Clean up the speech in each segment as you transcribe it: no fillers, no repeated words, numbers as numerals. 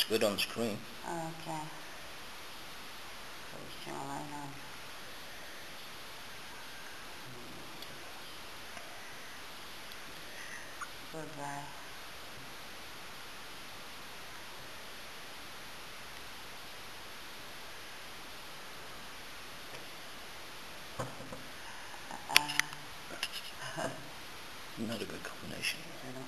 good on screen. Okay. Please turn the light on. Goodbye. Not a good combination.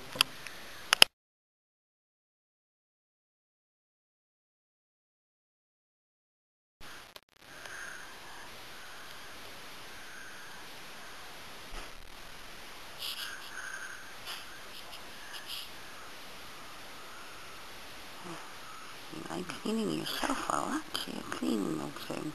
You like cleaning yourself a lot, so you're cleaning those things.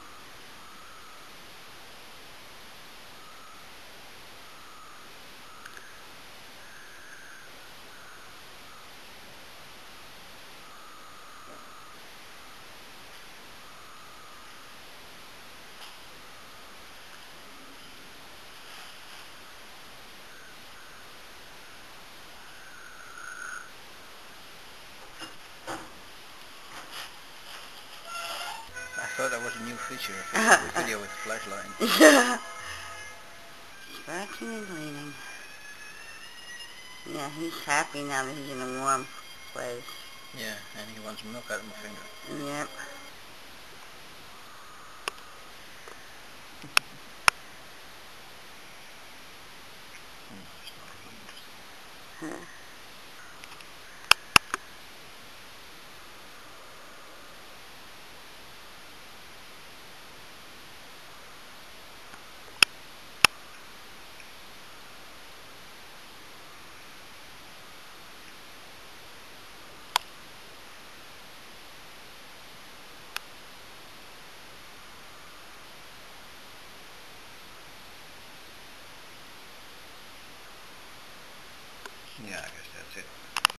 I thought that was a new feature, a video with flashlight. Yeah. Scratching and cleaning. Yeah, he's happy now that he's in a warm place. Yeah, and he wants milk out of my finger. Yep. Huh. Yeah, I guess.